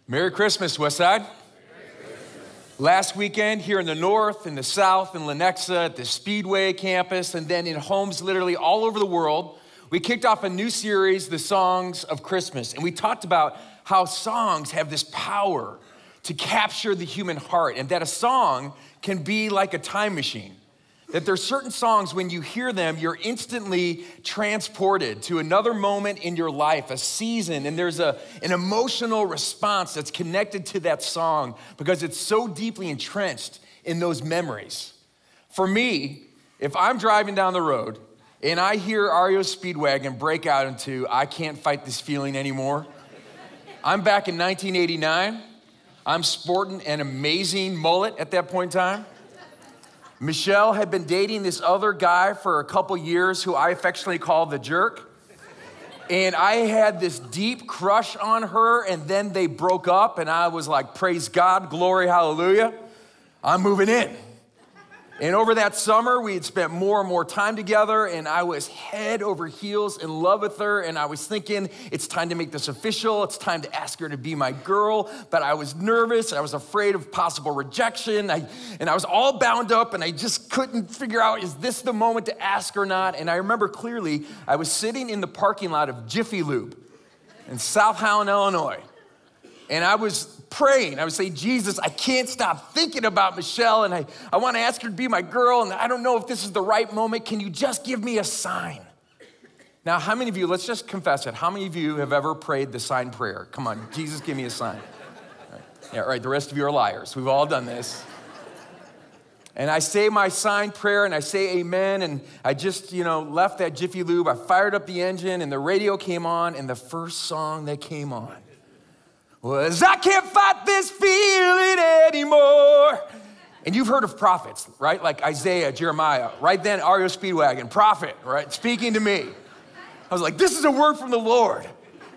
Merry Christmas, Westside. Last weekend here in the north, in the south, in Lenexa, at the Speedway campus, and then in homes literally all over the world, we kicked off a new series, The Songs of Christmas. And we talked about how songs have this power to capture the human heart, and that a song can be like a time machine. That there are certain songs, when you hear them, you're instantly transported to another moment in your life, a season, and there's an emotional response that's connected to that song because it's so deeply entrenched in those memories. For me, if I'm driving down the road and I hear REO Speedwagon break out into I Can't Fight This Feeling Anymore, I'm back in 1989. I'm sporting an amazing mullet at that point in time. Michelle had been dating this other guy for a couple years who I affectionately call the jerk. And I had this deep crush on her, and then they broke up, and I was like, praise God, glory, hallelujah. I'm moving in. And over that summer, we had spent more and more time together, and I was head over heels in love with her, and I was thinking, it's time to make this official. It's time to ask her to be my girl. But I was nervous. I was afraid of possible rejection. And I was all bound up, and I just couldn't figure out, is this the moment to ask or not? And I remember clearly, I was sitting in the parking lot of Jiffy Lube in South Howland, Illinois. And I was praying. I would say, Jesus, I can't stop thinking about Michelle, and I want to ask her to be my girl, and I don't know if this is the right moment. Can you just give me a sign? Now, how many of you, let's just confess it, how many of you have ever prayed the sign prayer? Come on, Jesus, give me a sign. All right. Yeah, all right, the rest of you are liars. We've all done this. And I say my sign prayer, and I say amen, and I just, left that Jiffy Lube. I fired up the engine, and the radio came on, and the first song that came on was, I can't fight this feeling anymore. And you've heard of prophets, right? Like Isaiah, Jeremiah, right then, REO Speedwagon, prophet, right? Speaking to me. I was like, this is a word from the Lord.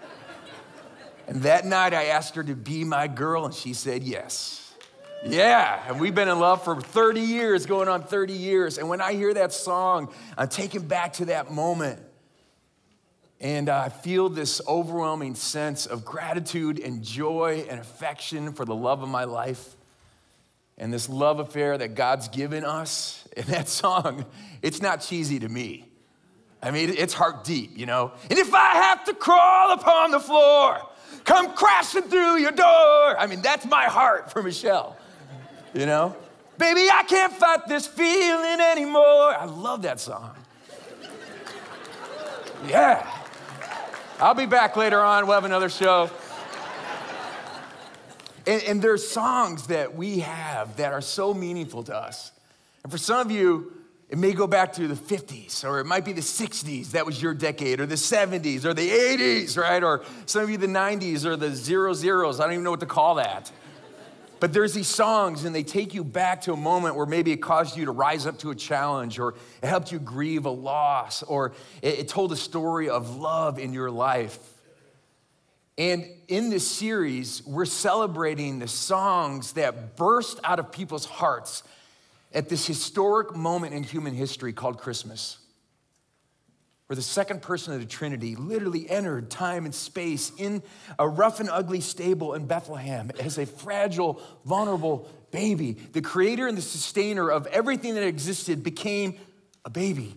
And that night I asked her to be my girl, and she said yes. Yeah, and we've been in love for 30 years, going on 30 years. And when I hear that song, I'm taken back to that moment. And I feel this overwhelming sense of gratitude and joy and affection for the love of my life and this love affair that God's given us. And that song, it's not cheesy to me. I mean, it's heart deep, And if I have to crawl upon the floor, come crashing through your door. I mean, that's my heart for Michelle, Baby, I can't fight this feeling anymore. I love that song. Yeah. I'll be back later on. We'll have another show. And there's songs that we have that are so meaningful to us. And for some of you, it may go back to the 50s, or it might be the 60s. That was your decade, or the 70s, or the 80s, right? Or some of you, the 90s, or the 00s. I don't even know what to call that. But there's these songs, and they take you back to a moment where maybe it caused you to rise up to a challenge, or it helped you grieve a loss, or it told a story of love in your life. And in this series, we're celebrating the songs that burst out of people's hearts at this historic moment in human history called Christmas, where the second person of the Trinity literally entered time and space in a rough and ugly stable in Bethlehem as a fragile, vulnerable baby. The creator and the sustainer of everything that existed became a baby.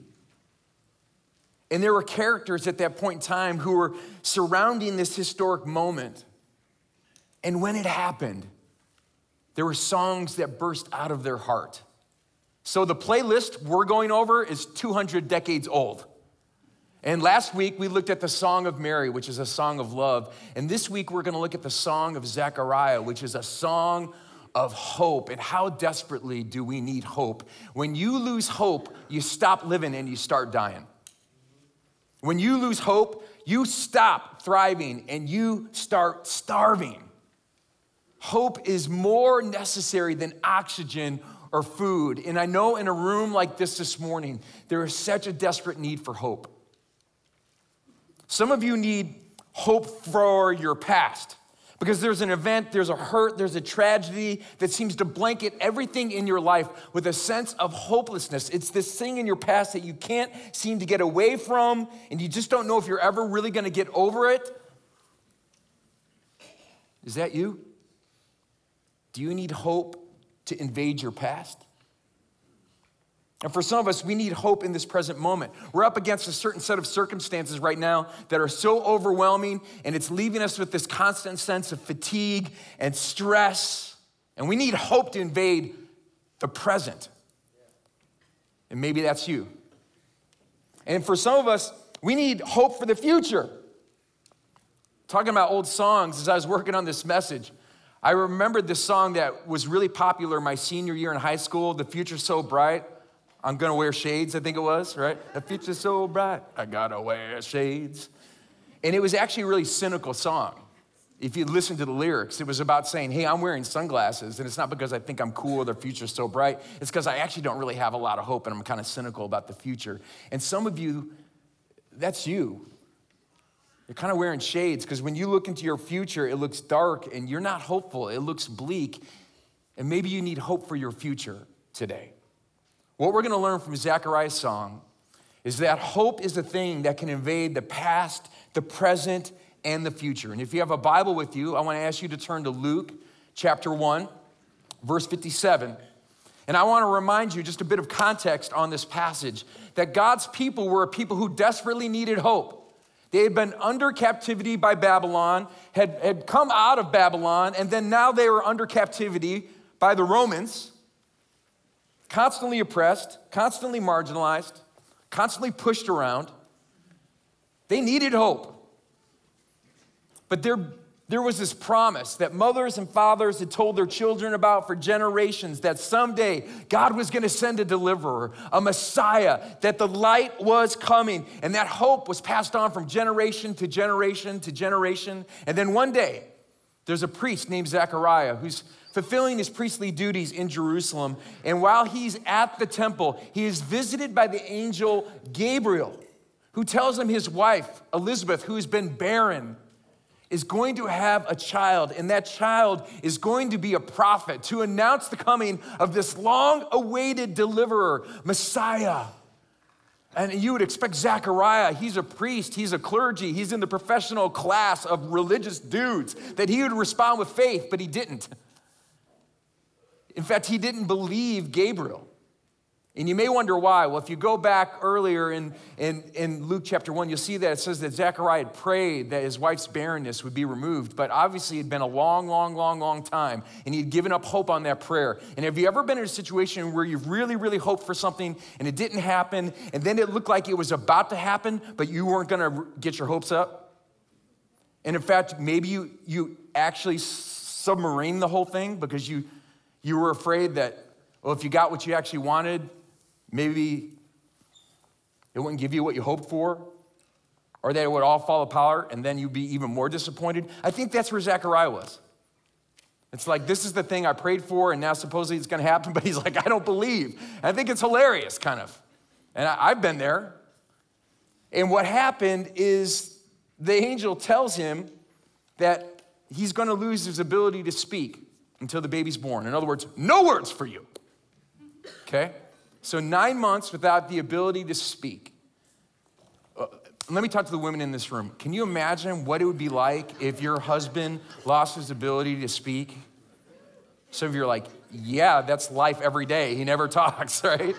And there were characters at that point in time who were surrounding this historic moment. And when it happened, there were songs that burst out of their heart. So the playlist we're going over is 200 decades old. And last week, we looked at the Song of Mary, which is a song of love. And this week, we're going to look at the Song of Zechariah, which is a song of hope. And how desperately do we need hope? When you lose hope, you stop living and you start dying. When you lose hope, you stop thriving and you start starving. Hope is more necessary than oxygen or food. And I know in a room like this morning, there is such a desperate need for hope. Some of you need hope for your past because there's an event, there's a hurt, there's a tragedy that seems to blanket everything in your life with a sense of hopelessness. It's this thing in your past that you can't seem to get away from, and you just don't know if you're ever really going to get over it. Is that you? Do you need hope to invade your past? And for some of us, we need hope in this present moment. We're up against a certain set of circumstances right now that are so overwhelming, and it's leaving us with this constant sense of fatigue and stress. And we need hope to invade the present. And maybe that's you. And for some of us, we need hope for the future. Talking about old songs, as I was working on this message, I remembered this song that was really popular my senior year in high school, "The Future's So Bright, I'm Gonna Wear Shades," I think it was, right? "The future's so bright, I gotta wear shades." And it was actually a really cynical song. If you listen to the lyrics, it was about saying, hey, I'm wearing sunglasses, and it's not because I think I'm cool or the future's so bright. It's because I actually don't really have a lot of hope, and I'm kind of cynical about the future. And some of you, that's you. You're kind of wearing shades because when you look into your future, it looks dark, and you're not hopeful. It looks bleak, and maybe you need hope for your future today. What we're going to learn from Zechariah's song is that hope is a thing that can invade the past, the present, and the future. And if you have a Bible with you, I want to ask you to turn to Luke chapter 1, verse 57. And I want to remind you just a bit of context on this passage, that God's people were a people who desperately needed hope. They had been under captivity by Babylon, had come out of Babylon, and then now they were under captivity by the Romans, constantly oppressed, constantly marginalized, constantly pushed around. They needed hope. But there was this promise that mothers and fathers had told their children about for generations, that someday God was going to send a deliverer, a Messiah, that the light was coming, and that hope was passed on from generation to generation to generation. And then one day, there's a priest named Zechariah who's fulfilling his priestly duties in Jerusalem. And while he's at the temple, he is visited by the angel Gabriel, who tells him his wife, Elizabeth, who has been barren, is going to have a child, and that child is going to be a prophet to announce the coming of this long-awaited deliverer, Messiah. And you would expect Zechariah, he's a priest, he's a clergy, he's in the professional class of religious dudes, that he would respond with faith, but he didn't. In fact, he didn't believe Gabriel. And you may wonder why. Well, if you go back earlier in Luke chapter 1, you'll see that it says that Zechariah had prayed that his wife's barrenness would be removed. But obviously, it had been a long time, and he had given up hope on that prayer. And have you ever been in a situation where you've really hoped for something, and it didn't happen, and then it looked like it was about to happen, but you weren't going to get your hopes up? And in fact, maybe you actually submarined the whole thing because you were afraid that, well, if you got what you actually wanted, maybe it wouldn't give you what you hoped for, or that it would all fall apart and then you'd be even more disappointed. I think that's where Zechariah was. It's like, this is the thing I prayed for, and now supposedly it's going to happen, but he's like, I don't believe. And I think it's hilarious, kind of. And I've been there. And what happened is the angel tells him that he's going to lose his ability to speak until the baby's born. In other words, no words for you. Okay? So 9 months without the ability to speak. Let me talk to the women in this room. Can you imagine what it would be like if your husband lost his ability to speak? Some of you are like, yeah, that's life every day. He never talks, right?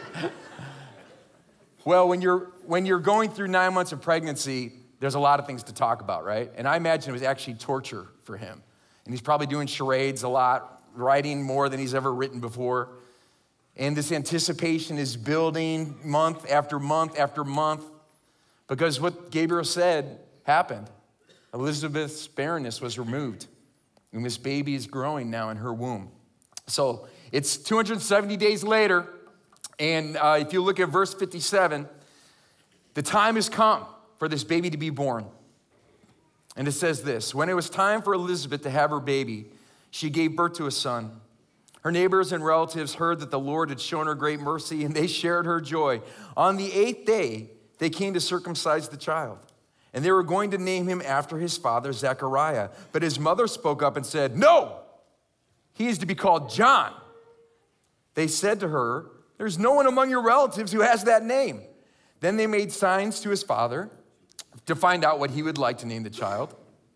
Well, when you're going through 9 months of pregnancy, there's a lot of things to talk about, right? And I imagine it was actually torture for him. And he's probably doing charades a lot, writing more than he's ever written before. And this anticipation is building month after month after month, because what Gabriel said happened. Elizabeth's barrenness was removed, and this baby is growing now in her womb. So it's 270 days later, and if you look at verse 57, the time has come for this baby to be born. And it says this: when it was time for Elizabeth to have her baby, she gave birth to a son. Her neighbors and relatives heard that the Lord had shown her great mercy, and they shared her joy. On the 8th day, they came to circumcise the child, and they were going to name him after his father, Zechariah. But his mother spoke up and said, no, he is to be called John. They said to her, there's no one among your relatives who has that name. Then they made signs to his father to find out what he would like to name the child.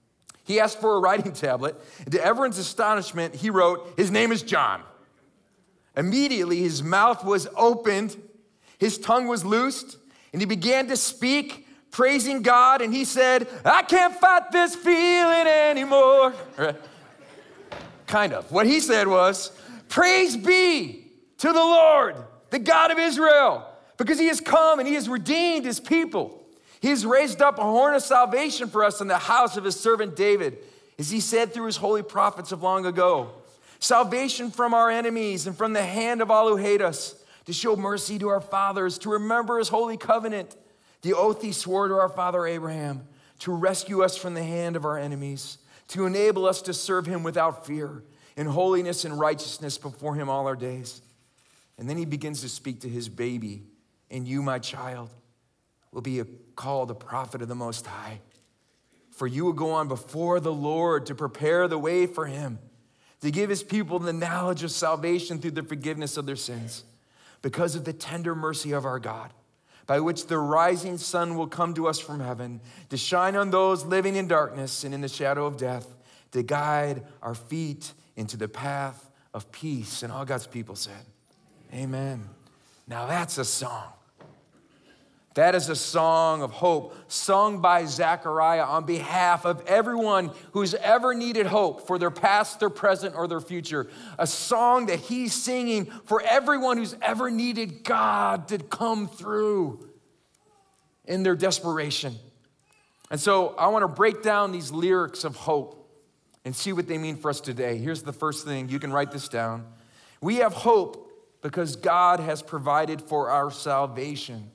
He asked for a writing tablet, and to everyone's astonishment, he wrote, "His name is John." Immediately, his mouth was opened, his tongue was loosed, and he began to speak, praising God, and he said, "I can't fight this feeling anymore." Right? Kind of. What he said was, "Praise be to the Lord, the God of Israel, because he has come and he has redeemed his people. He has raised up a horn of salvation for us in the house of his servant David, as he said through his holy prophets of long ago. Salvation from our enemies and from the hand of all who hate us, to show mercy to our fathers, to remember his holy covenant, the oath he swore to our father Abraham, to rescue us from the hand of our enemies, to enable us to serve him without fear, in holiness and righteousness before him all our days." And then he begins to speak to his baby, "And you, my child, will be called a prophet of the Most High. For you will go on before the Lord to prepare the way for him, to give his people the knowledge of salvation through the forgiveness of their sins, because of the tender mercy of our God, by which the rising sun will come to us from heaven, to shine on those living in darkness and in the shadow of death, to guide our feet into the path of peace." And all God's people said, amen. Now that's a song. That is a song of hope, sung by Zechariah on behalf of everyone who's ever needed hope for their past, their present, or their future. A song that he's singing for everyone who's ever needed God to come through in their desperation. And so I want to break down these lyrics of hope and see what they mean for us today. Here's the first thing. You can write this down. We have hope because God has provided for our salvation.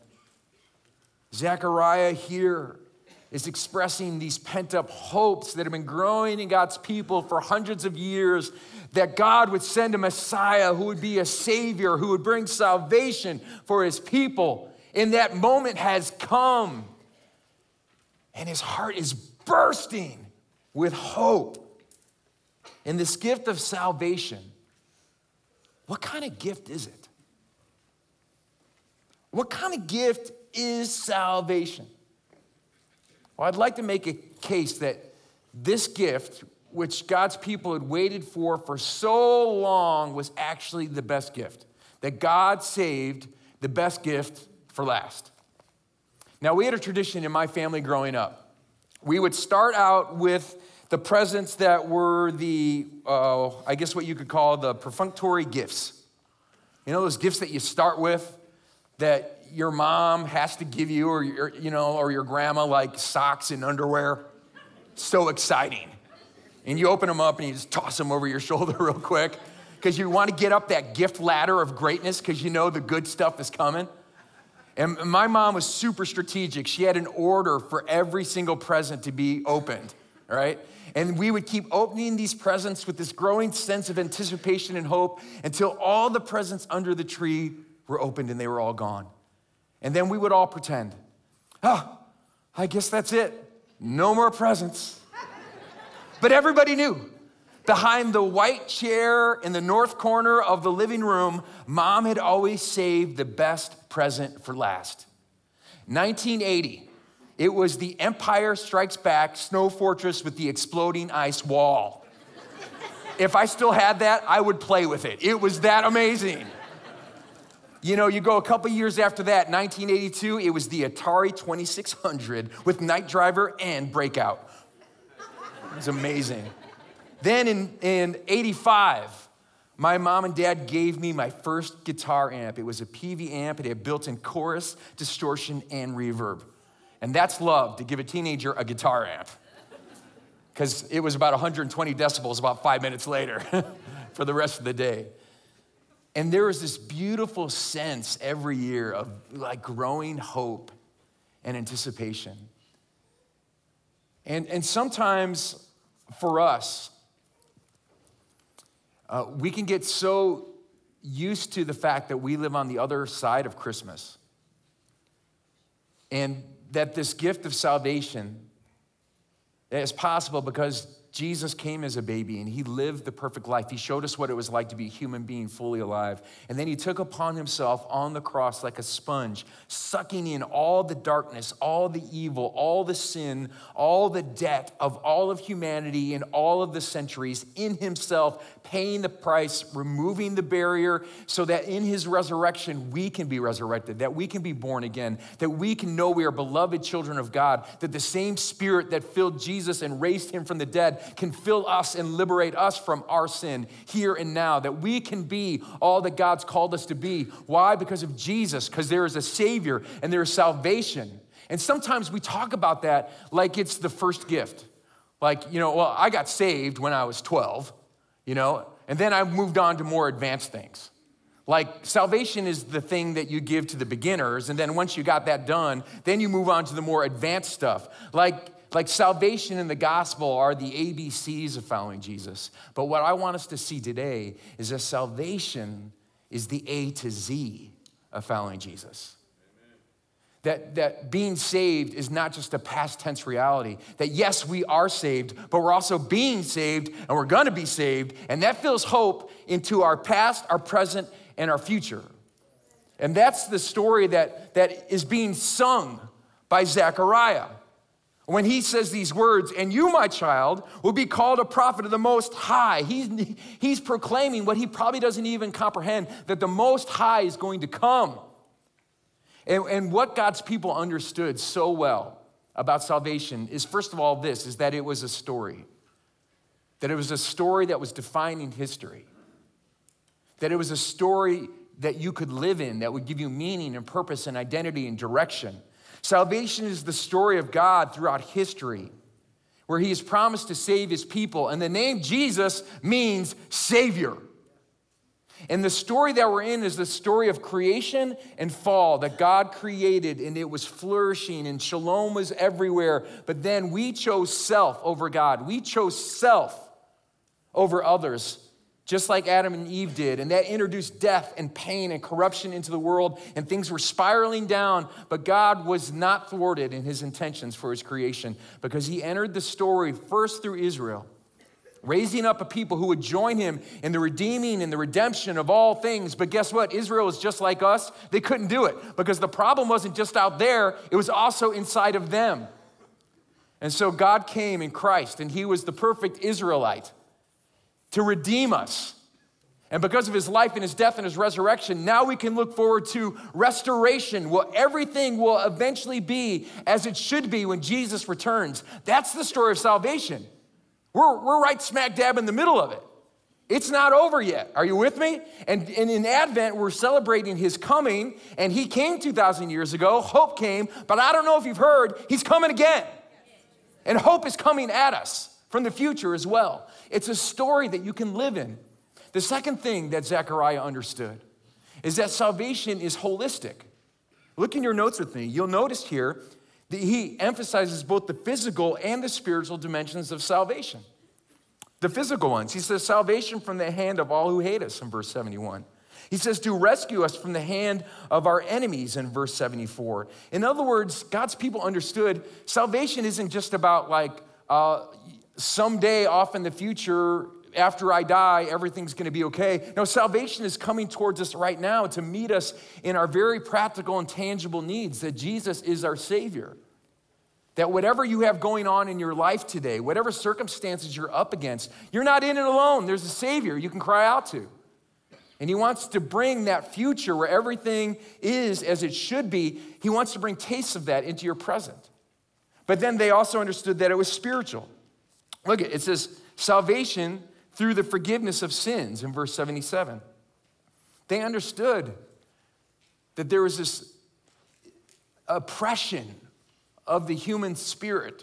Zechariah here is expressing these pent-up hopes that have been growing in God's people for hundreds of years, that God would send a Messiah who would be a Savior, who would bring salvation for his people. And that moment has come, and his heart is bursting with hope. And this gift of salvation, what kind of gift is it? What kind of gift is salvation? Well, I'd like to make a case that this gift, which God's people had waited for so long, was actually the best gift. That God saved the best gift for last. Now, we had a tradition in my family growing up. We would start out with the presents that were the, I guess what you could call the perfunctory gifts. You know, those gifts that you start with that your mom has to give you, or your grandma, like socks and underwear. So exciting. And you open them up and you just toss them over your shoulder real quick because you want to get up that gift ladder of greatness because you know the good stuff is coming. And my mom was super strategic. She had an order for every single present to be opened, right? And we would keep opening these presents with this growing sense of anticipation and hope until all the presents under the tree were opened and they were all gone. And then we would all pretend, I guess that's it. No more presents. But everybody knew. Behind the white chair in the north corner of the living room, Mom had always saved the best present for last. 1980, it was the Empire Strikes Back snow fortress with the exploding ice wall. If I still had that, I would play with it. It was that amazing. You know, you go a couple years after that, 1982, it was the Atari 2600 with Night Driver and Breakout. It was amazing. Then in 85, my mom and dad gave me my first guitar amp. It was a PV amp. It had built-in chorus, distortion, and reverb. And that's love, to give a teenager a guitar amp. Because it was about 120 decibels about 5 minutes later for the rest of the day. And there was this beautiful sense every year of like growing hope and anticipation. And sometimes for us, we can get so used to the fact that we live on the other side of Christmas. And that this gift of salvation is possible because Jesus came as a baby and he lived the perfect life. He showed us what it was like to be a human being fully alive. And then he took upon himself on the cross like a sponge, sucking in all the darkness, all the evil, all the sin, all the debt of all of humanity in all of the centuries in himself, paying the price, removing the barrier so that in his resurrection, we can be resurrected, that we can be born again, that we can know we are beloved children of God, that the same Spirit that filled Jesus and raised him from the dead can fill us and liberate us from our sin here and now, that we can be all that God's called us to be. Why? Because of Jesus, because there is a Savior and there is salvation. And sometimes we talk about that like it's the first gift. Like, well, I got saved when I was 12, and then I moved on to more advanced things. Like salvation is the thing that you give to the beginners, and then once you got that done, then you move on to the more advanced stuff. Like salvation and the gospel are the ABCs of following Jesus. But what I want us to see today is that salvation is the A to Z of following Jesus. That being saved is not just a past tense reality. That yes, we are saved, but we're also being saved and we're gonna be saved. And that fills hope into our past, our present, and our future. And that's the story that is being sung by Zechariah. When he says these words, and you, my child, will be called a prophet of the Most High. He's proclaiming what he probably doesn't even comprehend, that the Most High is going to come. And what God's people understood so well about salvation is, first of all, this, is that it was a story. That it was a story that was defining history. That it was a story that you could live in, that would give you meaning and purpose and identity and direction. Salvation is the story of God throughout history, where he has promised to save his people. And the name Jesus means Savior. And the story that we're in is the story of creation and fall, that God created and it was flourishing and shalom was everywhere. But then we chose self over God. We chose self over others, just like Adam and Eve did. And that introduced death and pain and corruption into the world, and things were spiraling down. But God was not thwarted in his intentions for his creation, because he entered the story first through Israel, raising up a people who would join him in the redeeming and the redemption of all things. But guess what? Israel is just like us. They couldn't do it because the problem wasn't just out there. It was also inside of them. And so God came in Christ, and he was the perfect Israelite to redeem us. And because of his life and his death and his resurrection, now we can look forward to restoration. Well, everything will eventually be as it should be when Jesus returns. That's the story of salvation. We're right smack dab in the middle of it. It's not over yet. Are you with me? And in Advent, we're celebrating his coming, and he came 2,000 years ago. Hope came, but I don't know if you've heard, he's coming again. And hope is coming at us from the future as well. It's a story that you can live in. The second thing that Zechariah understood is that salvation is holistic. Look in your notes with me. You'll notice here that he emphasizes both the physical and the spiritual dimensions of salvation. The physical ones, he says, salvation from the hand of all who hate us in verse 71. He says to rescue us from the hand of our enemies in verse 74. In other words, God's people understood salvation isn't just about like someday off in the future, after I die, everything's gonna be okay. No, salvation is coming towards us right now to meet us in our very practical and tangible needs, that Jesus is our Savior. That whatever you have going on in your life today, whatever circumstances you're up against, you're not in it alone. There's a Savior you can cry out to. And he wants to bring that future where everything is as it should be. He wants to bring tastes of that into your present. But then they also understood that it was spiritual. Look, it says salvation through the forgiveness of sins in verse 77. They understood that there was this oppression of the human spirit.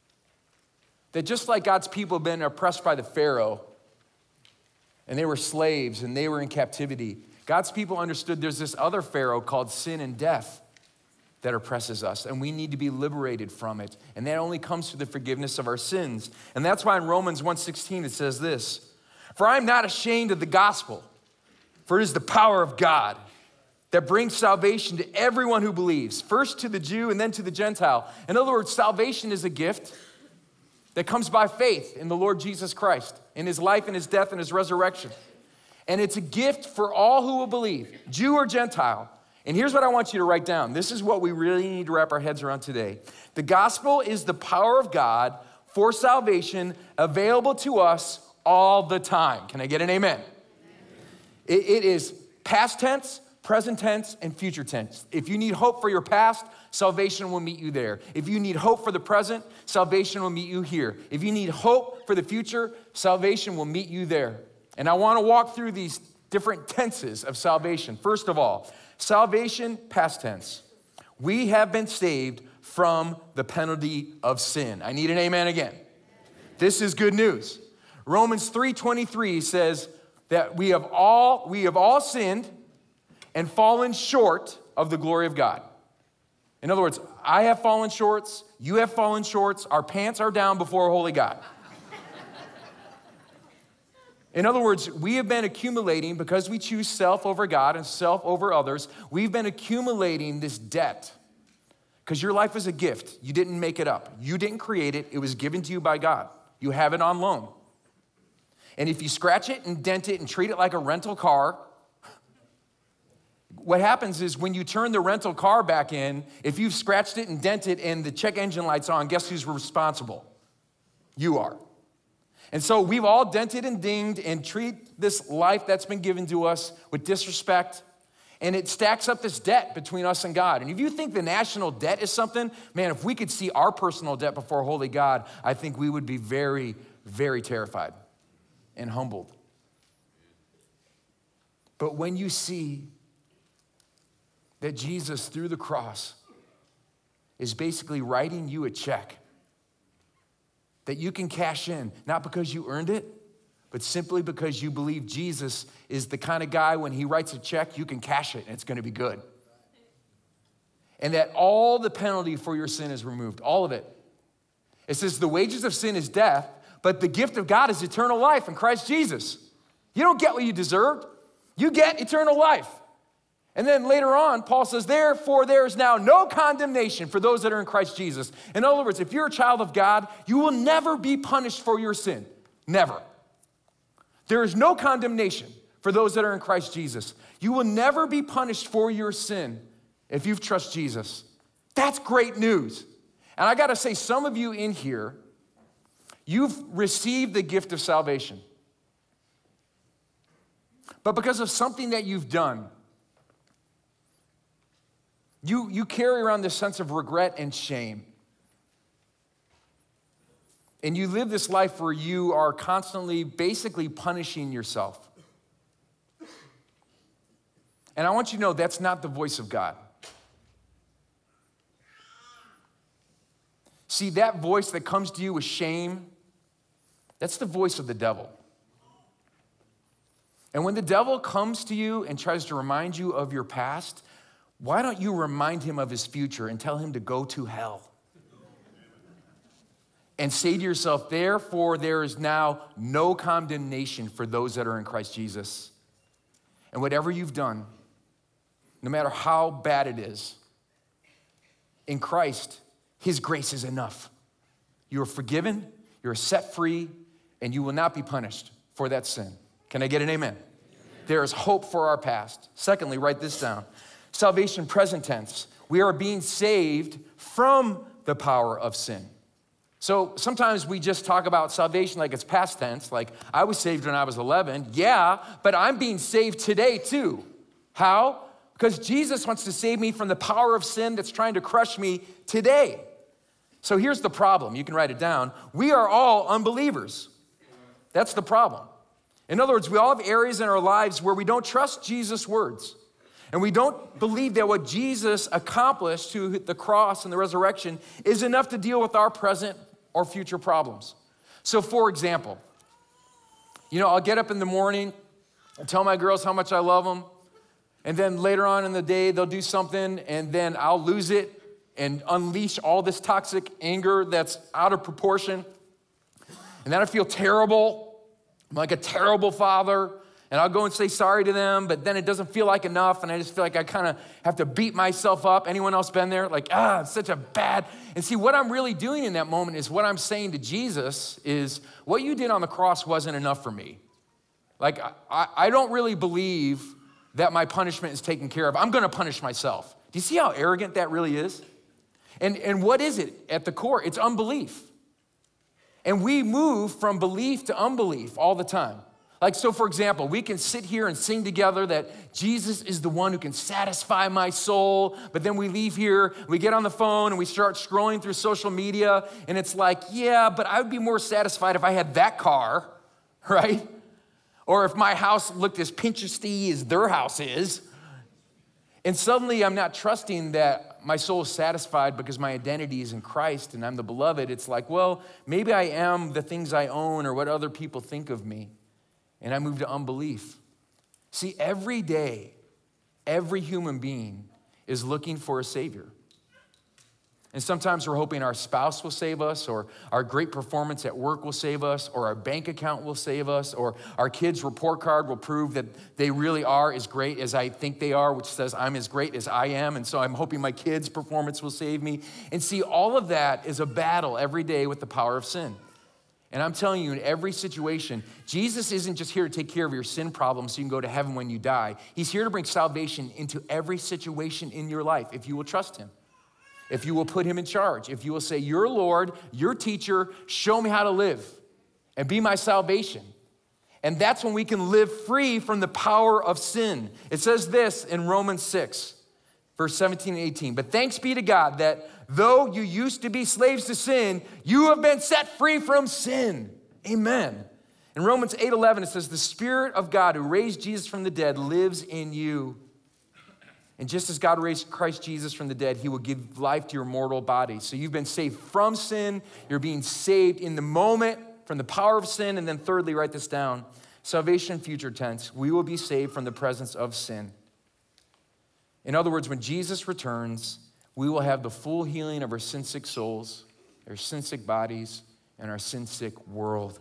That just like God's people have been oppressed by the Pharaoh, and they were slaves and they were in captivity, God's people understood there's this other Pharaoh called sin and death that oppresses us, and we need to be liberated from it. And that only comes through the forgiveness of our sins. And that's why in Romans 1:16 it says this, for I am not ashamed of the gospel, for it is the power of God that brings salvation to everyone who believes, first to the Jew and then to the Gentile. In other words, salvation is a gift that comes by faith in the Lord Jesus Christ, in his life and his death and his resurrection. And it's a gift for all who will believe, Jew or Gentile. And here's what I want you to write down. This is what we really need to wrap our heads around today. The gospel is the power of God for salvation available to us all the time. Can I get an amen? It is past tense, present tense, and future tense. If you need hope for your past, salvation will meet you there. If you need hope for the present, salvation will meet you here. If you need hope for the future, salvation will meet you there. And I want to walk through these different tenses of salvation. First of all, salvation, past tense. We have been saved from the penalty of sin. I need an amen again. This is good news. Romans 3:23 says that we have all sinned and fallen short of the glory of God. In other words, I have fallen shorts, you have fallen shorts, our pants are down before a holy God. In other words, we have been accumulating, because we choose self over God and self over others, we've been accumulating this debt. Because your life is a gift. You didn't make it up. You didn't create it. It was given to you by God. You have it on loan. And if you scratch it and dent it and treat it like a rental car, what happens is when you turn the rental car back in, if you've scratched it and dented and the check engine light's on, guess who's responsible? You are. And so we've all dented and dinged and treat this life that's been given to us with disrespect, and it stacks up this debt between us and God. And if you think the national debt is something, man, if we could see our personal debt before holy God, I think we would be very, very terrified and humbled. But when you see that Jesus, through the cross, is basically writing you a check that you can cash in, not because you earned it, but simply because you believe Jesus is the kind of guy, when he writes a check, you can cash it and it's gonna be good. And that all the penalty for your sin is removed, all of it. It says the wages of sin is death, but the gift of God is eternal life in Christ Jesus. You don't get what you deserved. You get eternal life. And then later on, Paul says, therefore, there is now no condemnation for those that are in Christ Jesus. In other words, if you're a child of God, you will never be punished for your sin. Never. There is no condemnation for those that are in Christ Jesus. You will never be punished for your sin if you've trusted Jesus. That's great news. And I got to say, some of you in here, you've received the gift of salvation. But because of something that you've done, you carry around this sense of regret and shame. And you live this life where you are constantly, basically punishing yourself. And I want you to know that's not the voice of God. See, that voice that comes to you with shame, that's the voice of the devil. And when the devil comes to you and tries to remind you of your past, why don't you remind him of his future and tell him to go to hell? And say to yourself, therefore, there is now no condemnation for those that are in Christ Jesus. And whatever you've done, no matter how bad it is, in Christ, his grace is enough. You are forgiven, you're set free, and you will not be punished for that sin. Can I get an amen? There is hope for our past. Secondly, write this down. Salvation, present tense. We are being saved from the power of sin. So sometimes we just talk about salvation like it's past tense, like I was saved when I was 11. Yeah, but I'm being saved today too. How? Because Jesus wants to save me from the power of sin that's trying to crush me today. So here's the problem. You can write it down. We are all unbelievers. That's the problem. In other words, we all have areas in our lives where we don't trust Jesus' words. And we don't believe that what Jesus accomplished through the cross and the resurrection is enough to deal with our present or future problems. So for example, I'll get up in the morning and tell my girls how much I love them. And then later on in the day, they'll do something and then I'll lose it and unleash all this toxic anger that's out of proportion. And then I feel terrible. I'm like a terrible father. And I'll go and say sorry to them, but then it doesn't feel like enough, and I just feel like I kind of have to beat myself up. Anyone else been there? Like, it's such a bad. And see, what I'm really doing in that moment is what I'm saying to Jesus is, what you did on the cross wasn't enough for me. Like, I don't really believe that my punishment is taken care of. I'm gonna punish myself. Do you see how arrogant that really is? And what is it at the core? It's unbelief. And we move from belief to unbelief all the time. Like, so for example, we can sit here and sing together that Jesus is the one who can satisfy my soul, but then we leave here, we get on the phone and we start scrolling through social media, and it's like, yeah, but I would be more satisfied if I had that car, right? Or if my house looked as Pinteresty as their house is. And suddenly I'm not trusting that my soul is satisfied because my identity is in Christ and I'm the beloved. It's like, well, maybe I am the things I own or what other people think of me. And I move to unbelief. See, every day, every human being is looking for a Savior. And sometimes we're hoping our spouse will save us, or our great performance at work will save us, or our bank account will save us, or our kids' report card will prove that they really are as great as I think they are, which says I'm as great as I am, and so I'm hoping my kids' performance will save me. And see, all of that is a battle every day with the power of sin. And I'm telling you, in every situation, Jesus isn't just here to take care of your sin problem so you can go to heaven when you die. He's here to bring salvation into every situation in your life if you will trust him. If you will put him in charge, if you will say, you're Lord, your teacher, show me how to live and be my salvation. And that's when we can live free from the power of sin. It says this in Romans 6, verse 17 and 18. But thanks be to God that though you used to be slaves to sin, you have been set free from sin. Amen. In Romans 8:11, it says, the Spirit of God who raised Jesus from the dead lives in you. And just as God raised Christ Jesus from the dead, he will give life to your mortal body. So you've been saved from sin. You're being saved in the moment from the power of sin. And then thirdly, write this down, salvation, future tense. We will be saved from the presence of sin. In other words, when Jesus returns, we will have the full healing of our sin-sick souls, our sin-sick bodies, and our sin-sick world.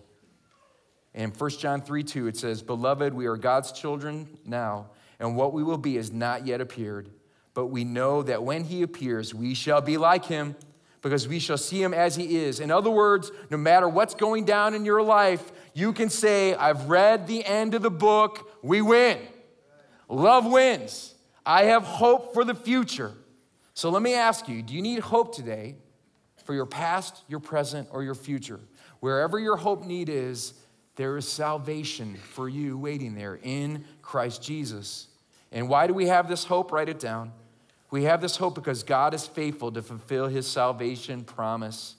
And 1 John 3:2, it says, beloved, we are God's children now, and what we will be has not yet appeared. But we know that when he appears, we shall be like him, because we shall see him as he is. In other words, no matter what's going down in your life, you can say, I've read the end of the book, we win. Love wins. I have hope for the future. So let me ask you, do you need hope today for your past, your present, or your future? Wherever your hope need is, there is salvation for you waiting there in Christ Jesus. And why do we have this hope? Write it down. We have this hope because God is faithful to fulfill his salvation promise.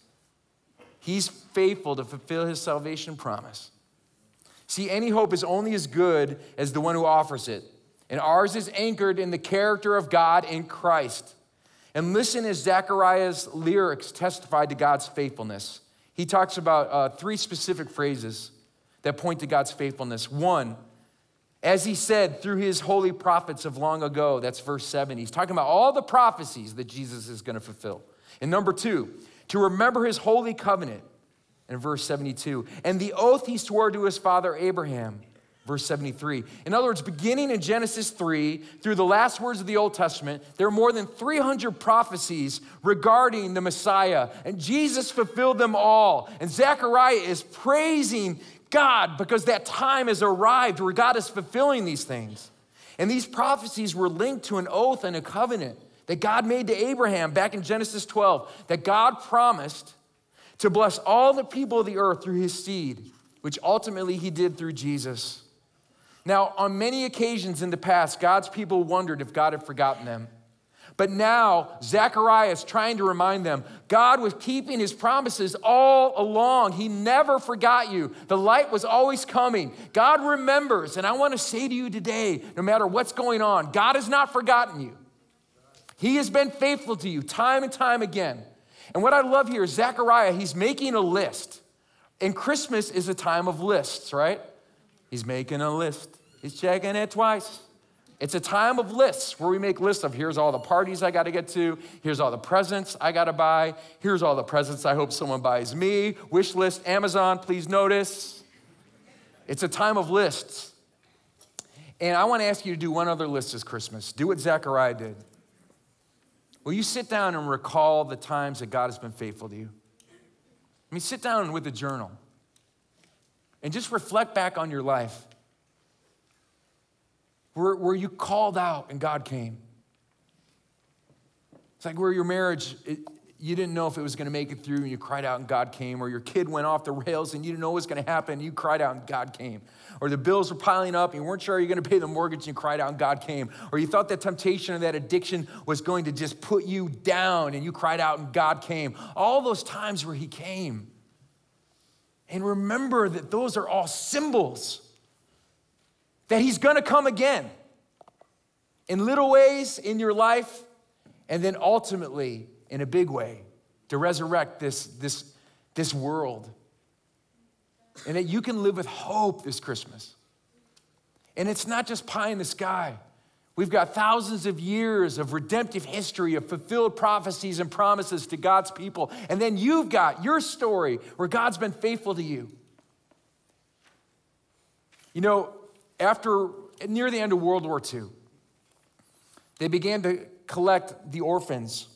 He's faithful to fulfill his salvation promise. See, any hope is only as good as the one who offers it. And ours is anchored in the character of God in Christ. And listen as Zechariah's lyrics testified to God's faithfulness. He talks about three specific phrases that point to God's faithfulness. One, as he said through his holy prophets of long ago, that's verse 7. He's talking about all the prophecies that Jesus is going to fulfill. And number two, to remember his holy covenant in verse 72. And the oath he swore to his father Abraham, verse 73. In other words, beginning in Genesis 3 through the last words of the Old Testament, there are more than 300 prophecies regarding the Messiah. And Jesus fulfilled them all. And Zechariah is praising God because that time has arrived where God is fulfilling these things. And these prophecies were linked to an oath and a covenant that God made to Abraham back in Genesis 12, that God promised to bless all the people of the earth through his seed, which ultimately he did through Jesus. Now, on many occasions in the past, God's people wondered if God had forgotten them. But now, Zechariah is trying to remind them, God was keeping his promises all along. He never forgot you. The light was always coming. God remembers, and I want to say to you today, no matter what's going on, God has not forgotten you. He has been faithful to you time and time again. And what I love here is Zechariah, he's making a list. And Christmas is a time of lists, right? He's making a list. He's checking it twice. It's a time of lists where we make lists of here's all the parties I got to get to. Here's all the presents I got to buy. Here's all the presents I hope someone buys me. Wish list, Amazon, please notice. It's a time of lists. And I want to ask you to do one other list this Christmas. Do what Zechariah did. Will you sit down and recall the times that God has been faithful to you? I mean, sit down with a journal and just reflect back on your life. Were you called out and God came? It's like where your marriage, you didn't know if it was going to make it through and you cried out and God came. Or your kid went off the rails and you didn't know what was going to happen and you cried out and God came. Or the bills were piling up and you weren't sure you were going to pay the mortgage and you cried out and God came. Or you thought that temptation or that addiction was going to just put you down and you cried out and God came. All those times where he came. And remember that those are all symbols that he's going to come again in little ways in your life, and then ultimately in a big way to resurrect this world. And that you can live with hope this Christmas. And it's not just pie in the sky. We've got thousands of years of redemptive history, of fulfilled prophecies and promises to God's people. And then you've got your story where God's been faithful to you. You know, near the end of World War II, they began to collect the orphans,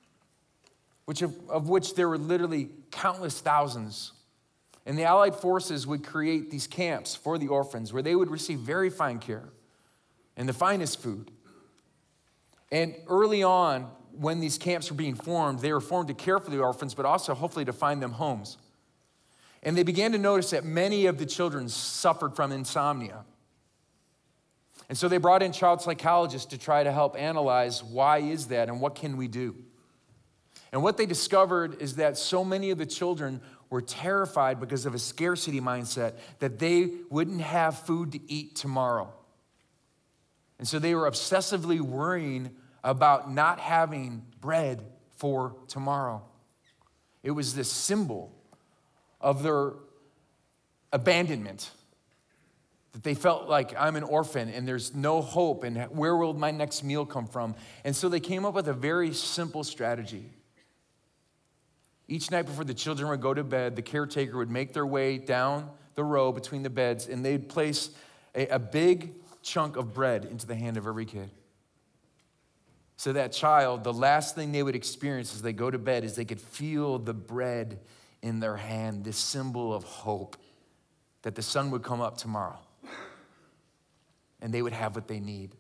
of which there were literally countless thousands. And the Allied forces would create these camps for the orphans where they would receive very fine care and the finest food. And early on, when these camps were being formed, they were formed to care for the orphans, but also hopefully to find them homes. And they began to notice that many of the children suffered from insomnia. And so they brought in child psychologists to try to help analyze why is that and what can we do. And what they discovered is that so many of the children were terrified because of a scarcity mindset that they wouldn't have food to eat tomorrow. And so they were obsessively worrying about not having bread for tomorrow. It was this symbol of their abandonment, that they felt like I'm an orphan and there's no hope and where will my next meal come from? And so they came up with a very simple strategy. Each night before the children would go to bed, the caretaker would make their way down the row between the beds and they'd place a big chunk of bread into the hand of every kid. So that child, the last thing they would experience as they go to bed is they could feel the bread in their hand, this symbol of hope that the sun would come up tomorrow and they would have what they need.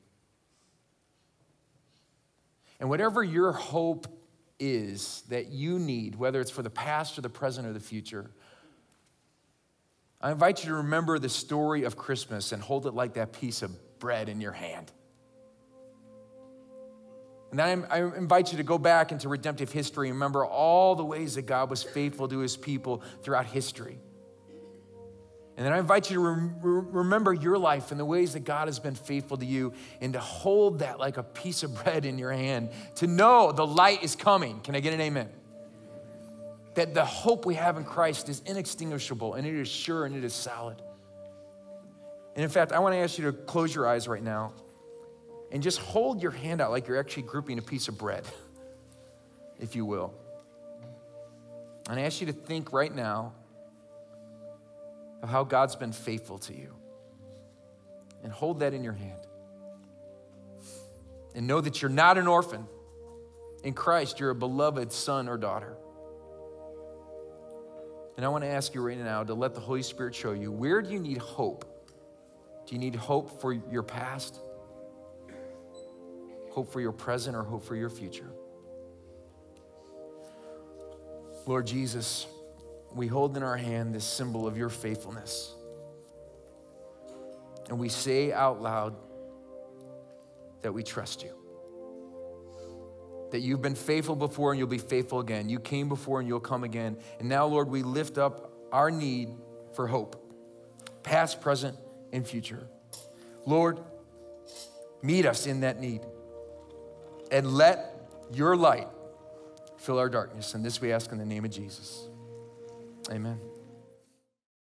And whatever your hope is that you need, whether it's for the past or the present or the future, I invite you to remember the story of Christmas and hold it like that piece of bread in your hand. And then I invite you to go back into redemptive history and remember all the ways that God was faithful to his people throughout history. And then I invite you to remember your life and the ways that God has been faithful to you and to hold that like a piece of bread in your hand, to know the light is coming. Can I get an amen? That the hope we have in Christ is inextinguishable and it is sure and it is solid. And in fact, I want to ask you to close your eyes right now and just hold your hand out like you're actually grouping a piece of bread, if you will. And I ask you to think right now of how God's been faithful to you. And hold that in your hand. And know that you're not an orphan. In Christ, you're a beloved son or daughter. And I want to ask you right now to let the Holy Spirit show you, where do you need hope? Do you need hope for your past? Hope for your present or hope for your future? Lord Jesus, we hold in our hand this symbol of your faithfulness. And we say out loud that we trust you. That you've been faithful before and you'll be faithful again. You came before and you'll come again. And now, Lord, we lift up our need for hope, past, present, and future. Lord, meet us in that need. And let your light fill our darkness. And this we ask in the name of Jesus. Amen.